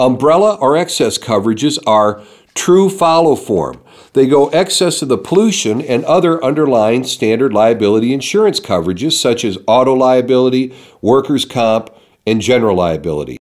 Umbrella or excess coverages are true follow form. They go excess of the pollution and other underlying standard liability insurance coverages such as auto liability, workers' comp, and general liability.